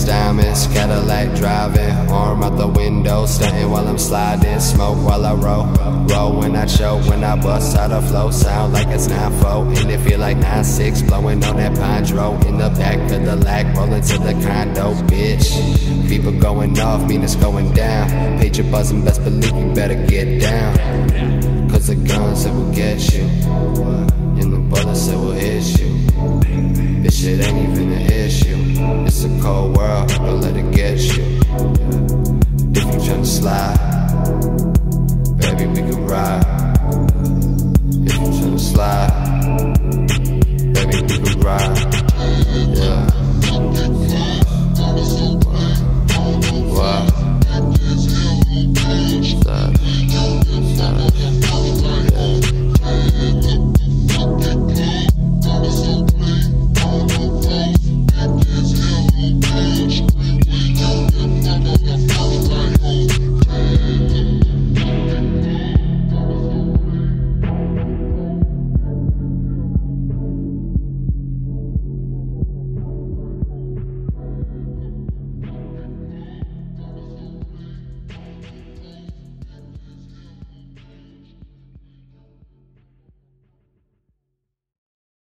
diamonds, Cadillac driving, arm out the window, stunting while I'm sliding, smoke while I roll when I choke, when I bust out a flow, sound like it's 9-4, and it feel like 9-6, blowing on that Pondro, in the back of the lag, rolling to the condo, bitch. People going off, mean it's going down, pager buzzing, best believe you better get down, cause the guns, it will get you, and the bullets, it will hit you.